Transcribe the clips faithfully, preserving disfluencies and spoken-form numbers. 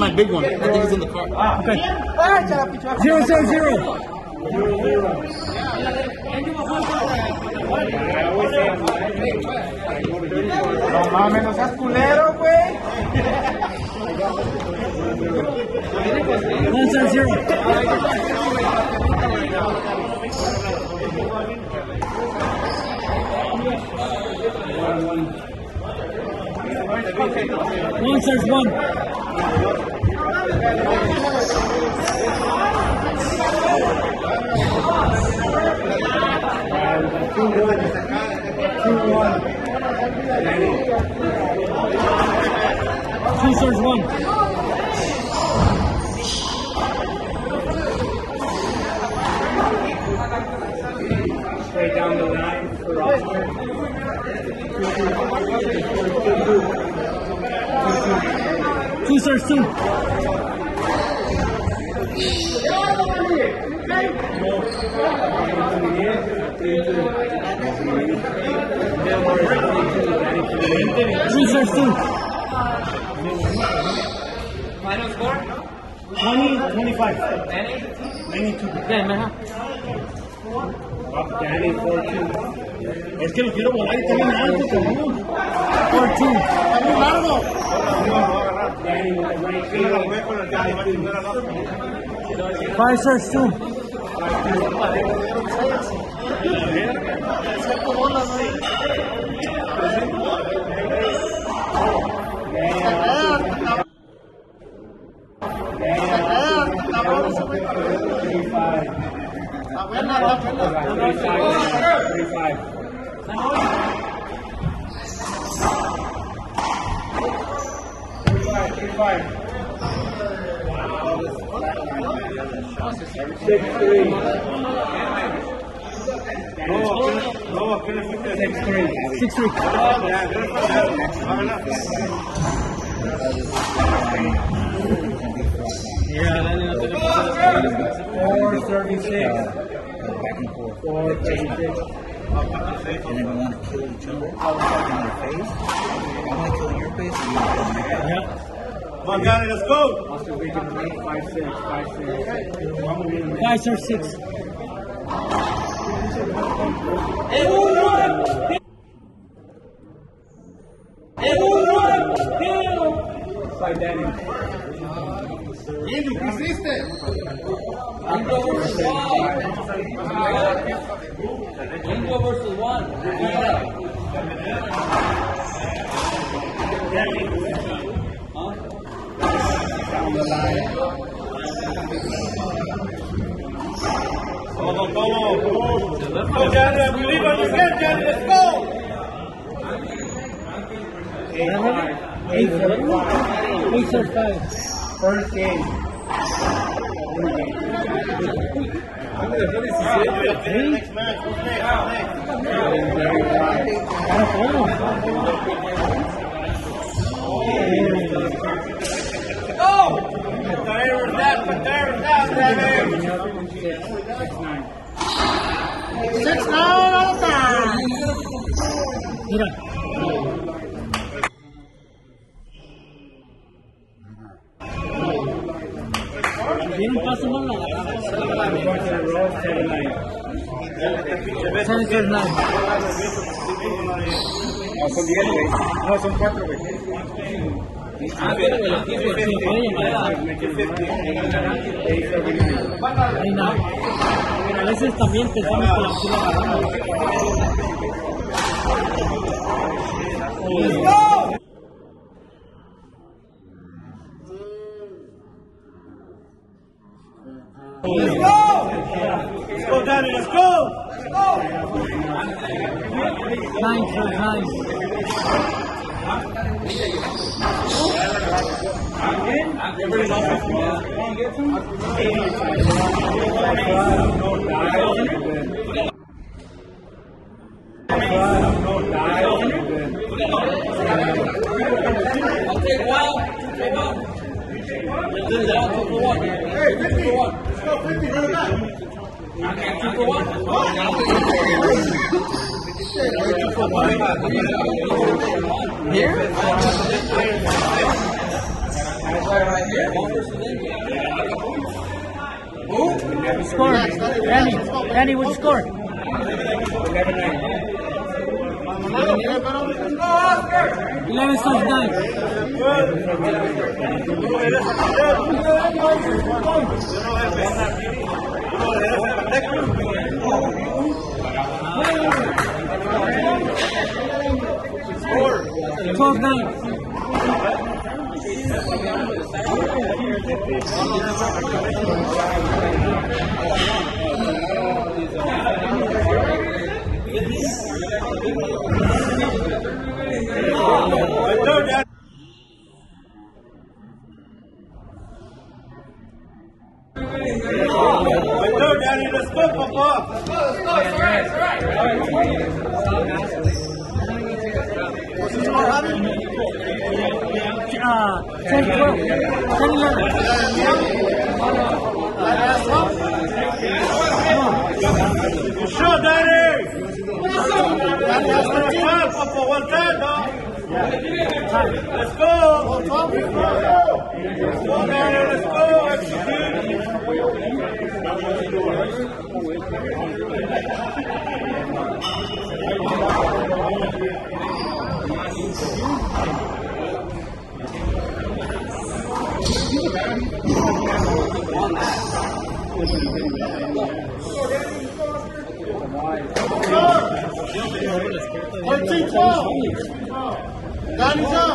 my big one. I think he's in the car. Okay. Zero, zero, zero. Zero, zero. No mames, no seas culero, güey. One, zero, zero. One, serves one. Two, one. Two, one. Two, serves one. Straight down the line for Oscar. Two, serves two. Three, serves two. Final score? twenty, twenty-five. Danny? ninety-two. Yeah, man. Danny, four two. Es que lo quiero volar y está bien alto, cabrón. Four, two. Está muy largo. Danny with the right field. Five, serves two. Six three. Six three. Six, three. Four thirty-six. Four thirty-six. And then we want to kill each other in their face. I want to kill your face and you want to kill my face. Yep. Come on, Johnny, let's go. Also, we can make five six. Five six. Five, serves six. By Danny. Andy, ¿qué hiciste? Anglo versus one. Anglo versus one. Huh? Down the line. Come on, come on. Go, Johnny, I believe on you can, Johnny, let's go. Eight five. Eight, eight, serves five. First game. Next match, who's next? Go! Patera's down, Patera's down, Danny. Six nine. Six nine all the time. Mira. Viene un paso más largo. Going to the road, seven nine. Seven, seven, nine. No, son diez, güey. No, son cuatro, güey. Ah, pero el equipo Sí, puede llamar. Eight seven nine. Ahí nada. A veces también pensamos que la quiero agarrar. Let's go. Let's go! Let's go, Danny, let's go! Let's go! Nine, serves nine. I'll take one. Take one. Let's do that. Two for one. Hey, fifty! Two for one. Let's go, fifty, run it back! Two for one. Here? Score. Danny. Danny, what's the score? eleven slash nine. twelve nine. Danny, let's go, Papa. What's the score, Javi? Uh, ten twelve. ten eleven. Good shot, Danny. One time, Papa, one time, dog. Let's go. Let's go, Danny, let's go. Execute. thirteen twelve. Danny's up.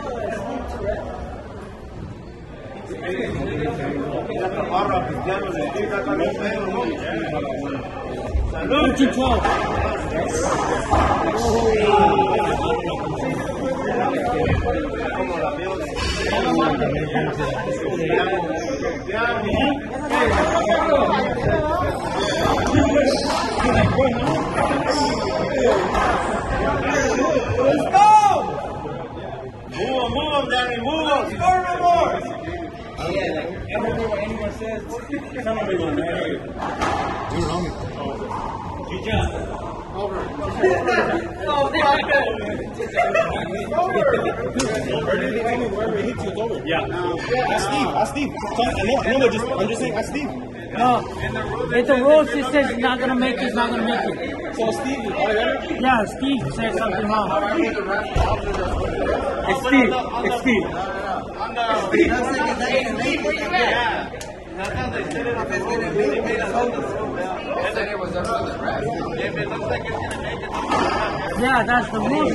thirteen twelve. Let's go! Move on, move on, Danny, move on. Score no more. Everywhere what anyone says, tell everyone, man. Good job. Over. Oh, Wherever it hits you, it's over. Yeah. Ask Steve. Ask Steve. I know, I know, but just, I'm just saying, ask Steve. No. If the rules it says he's not gonna make it, he's not gonna make it. So Steve, all right? Yeah, Steve said something wrong. It's Steve. It's Steve. Yeah, that's the rule.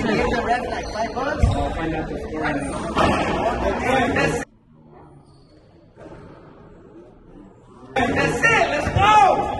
That's it, let's go!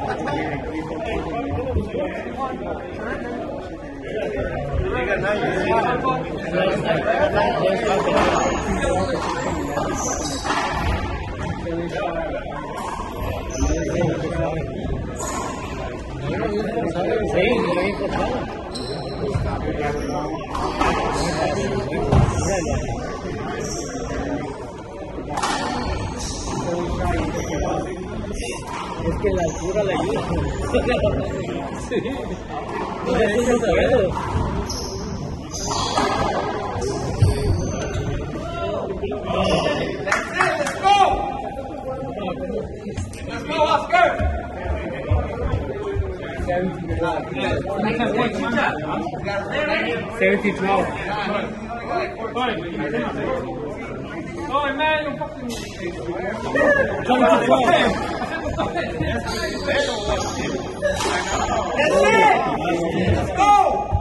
Es que la altura le ayuda. Sí. Eso no puedo. Let's go! Let's go, Oscar! seventeen twelve. Oh, man, un poco. twenty-two twelve. That's it! Let's go!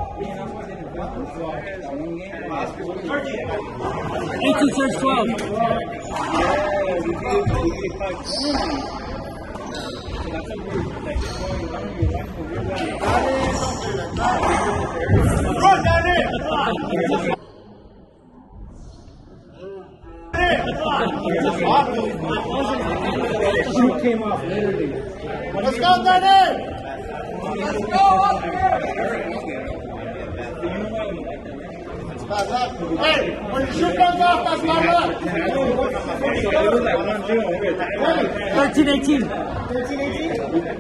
eighteen slash twelve. Run, Danny! Shoot came off literally. Let's go, Danny! Let's go, Oscar! Hey, when the shoot comes off, that's my luck. thirteen eighteen. thirteen eighteen?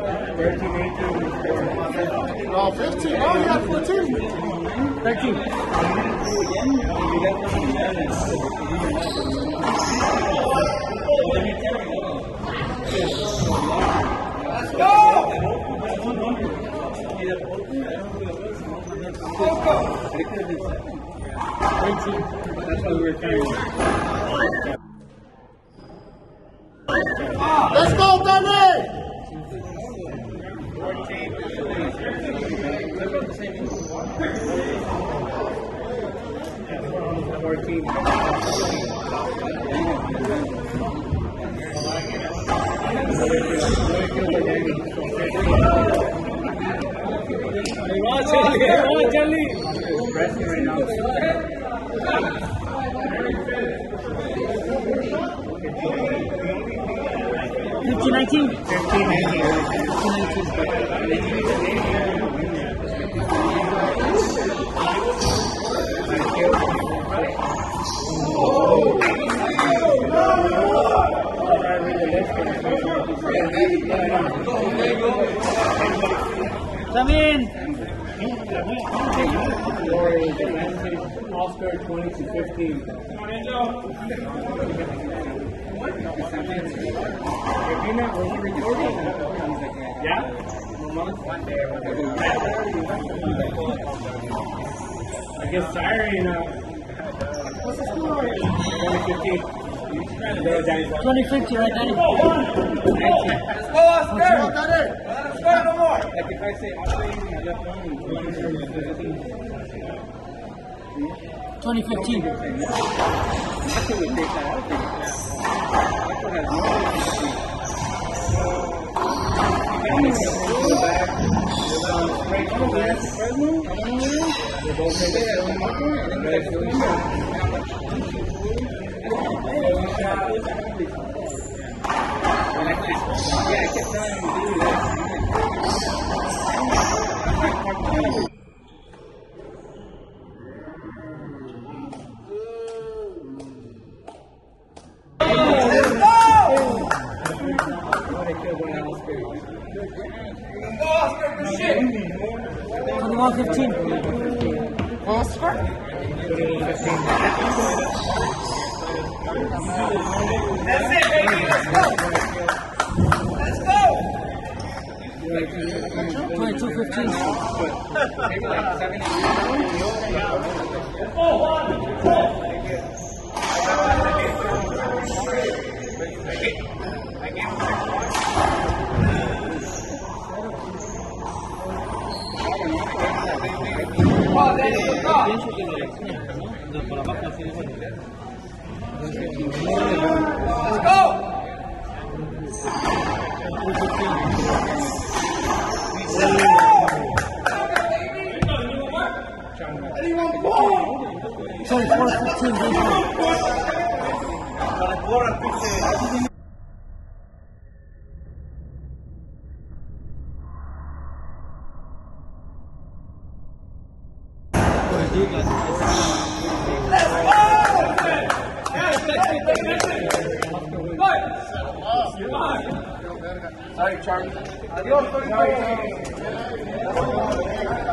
Oh, fifteen. Oh, you got fourteen. thirteen. That's why we were carrying. Let's go, Danny! fourteen. Come on, Charlie! Come on, Charlie! Pressing right now. fifteen nineteen. fifteen nineteen. Come in. Oscar twenty to fifteen. If you're not really recording, yeah? I guess sorry, you know. What's the score? twenty fifteen. twenty fifty, right, Danny? Let's go, Oscar! Let's go, no more! Like if I say operating my left arm, twenty fifteen. That's what we take that out. That's what has no yeah, I kept telling him to do that. twenty-one fifteen. Oscar? That's it, baby. Let's go. Let's go. twenty-two fifteen. Let's go. twenty-four fifteen. Sorry, Charlie. Adiós, Tori.